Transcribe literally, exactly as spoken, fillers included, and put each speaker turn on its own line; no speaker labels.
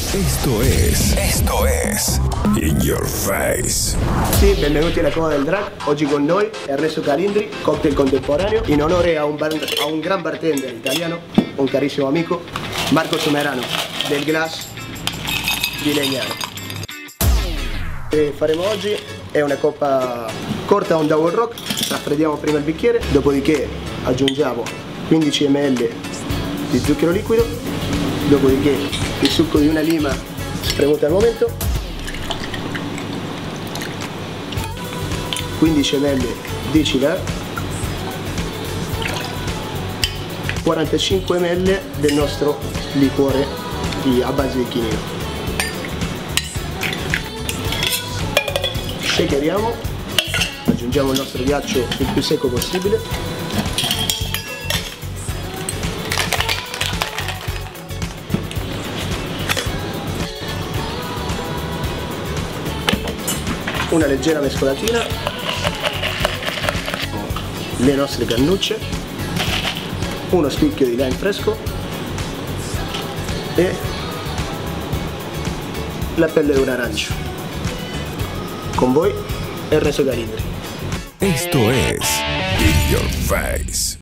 Esto es, esto es In Your Face.
Sì, benvenuti alla Cova del Drag. Oggi con noi Ernesto Calindri, cocktail contemporaneo, in onore a un, bar a un gran bartender italiano, un carissimo amico, Marco Somerano, del Glass di Legnano. E faremo oggi è una coppa corta, un double rock. Raffreddiamo prima il bicchiere, dopodiché aggiungiamo quindici millilitri di zucchero liquido, dopodiché il succo di una lima spremuta al momento, quindici millilitri di cigar, quarantacinque millilitri del nostro liquore di, a base di chinino. Shakeriamo, aggiungiamo il nostro ghiaccio il più secco possibile. Una leggera mescolatina, le nostre cannucce, uno spicchio di lime fresco e la pelle di un arancio. Con voi Ernesto Calindri.
Esto es In Your Face.